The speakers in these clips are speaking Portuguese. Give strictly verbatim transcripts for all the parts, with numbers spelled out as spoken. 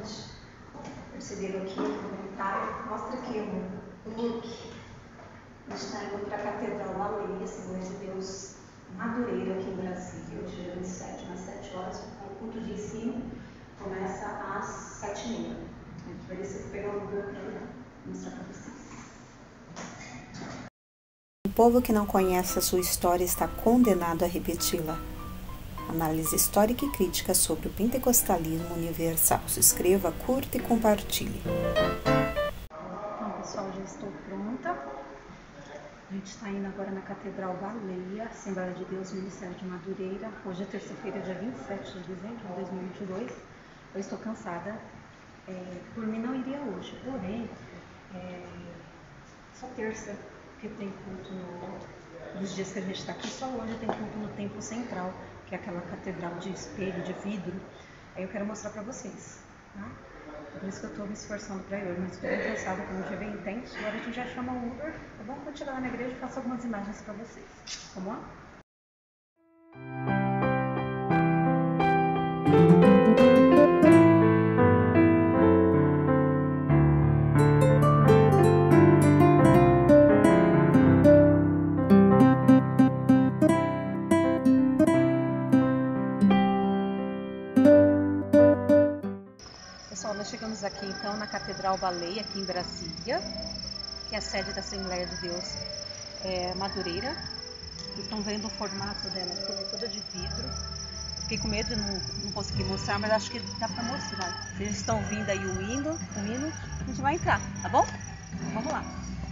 bastante. Perceberam aqui no comentário? Mostra aqui o um link. A gente está indo para a Catedral Baleia, Assembleia de Deus Madureira, aqui em Brasília, hoje é vinte e sete, às sete horas, o culto de ensino começa às sete e meia. A gente vai descer pegar um lugar para mostrar para vocês. O povo que não conhece a sua história está condenado a repeti-la. Análise histórica e crítica sobre o pentecostalismo universal. Se inscreva, curta e compartilhe. Então, pessoal, já estou pronta. A gente está indo agora na Catedral Baleia, Assembleia de Deus, Ministério de Madureira. Hoje é terça-feira, dia vinte e sete de dezembro de dois mil e vinte e dois. Eu estou cansada. É, por mim não iria hoje, porém, é, só terça que tem culto no, nos dias que a gente está aqui, só hoje tem culto no Templo Central, que é aquela catedral de espelho, de vidro. Aí eu quero mostrar para vocês, tá? Por isso que eu estou me esforçando para ir hoje, mas estou bem cansada, como o dia é bem intenso. Agora a gente já chama o Uber, tá bom? Quando chegar lá na igreja eu faço algumas imagens para vocês. Vamos lá? Pessoal, nós chegamos aqui então na Catedral Baleia, aqui em Brasília, que é a sede da Assembleia de Deus é, Madureira. Vocês estão vendo o formato dela, ela é toda de vidro. Fiquei com medo de não, não conseguir mostrar, mas acho que dá para mostrar. Vocês estão ouvindo aí o hino, o hino, a gente vai entrar, tá bom? Vamos lá.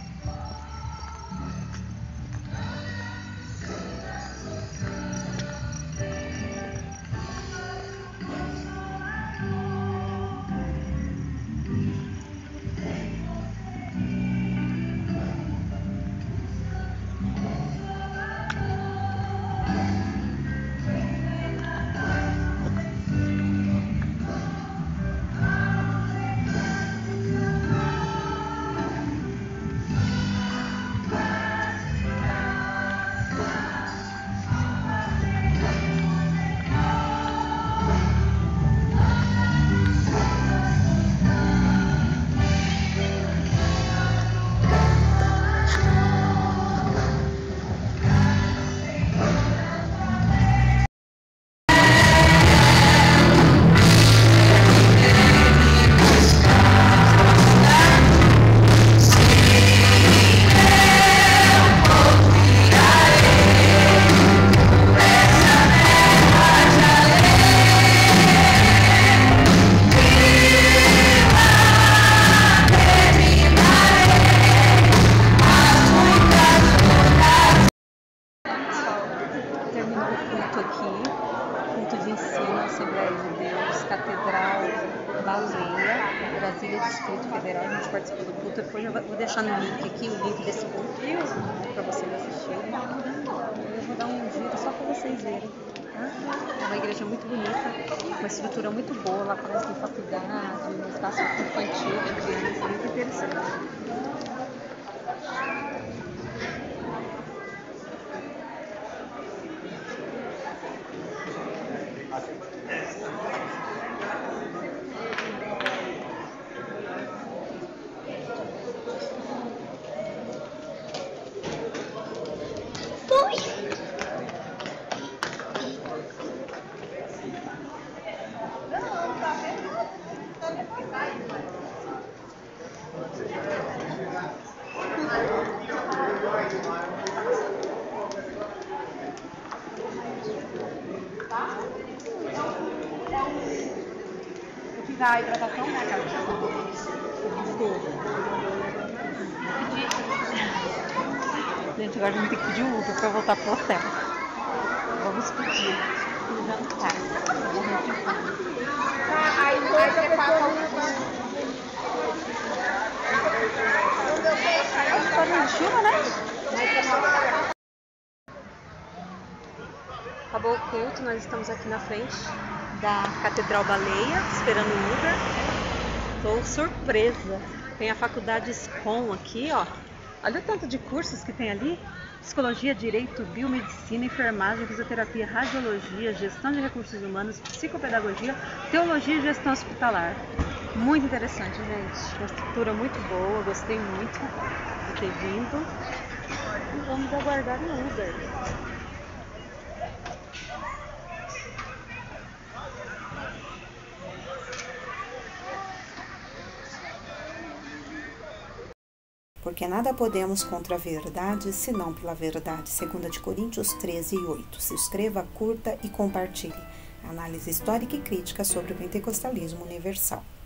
Catedral Baleia, Brasília, Distrito Federal. A gente participou do culto. Depois eu vou deixar no link aqui o link desse culto para vocês assistirem. Eu vou dar um giro só para vocês verem. Tá? É uma igreja muito bonita, uma estrutura muito boa. Lá parece que tem faculdade, um espaço infantil para crianças, muito interessante. Eu fiz a hidratação, né, cara? Gente, agora a gente tem que pedir um Uber pra voltar pro hotel. Vamos pedir. E jantar. Aí você passa o... Tá vendo chuva, né? Acabou o culto, nós estamos aqui na frente da Catedral Baleia, esperando o Uber. Estou surpresa. Tem a faculdade SCOM aqui, ó. Olha o tanto de cursos que tem ali. Psicologia, Direito, Biomedicina, Enfermagem, Fisioterapia, Radiologia, Gestão de Recursos Humanos, Psicopedagogia, Teologia e Gestão Hospitalar. Muito interessante, gente. Uma estrutura muito boa, gostei muito de ter vindo. E vamos aguardar o Uber. Porque nada podemos contra a verdade, senão pela verdade. segunda de Coríntios treze, oito. Se inscreva, curta e compartilhe. Análise histórica e crítica sobre o pentecostalismo universal.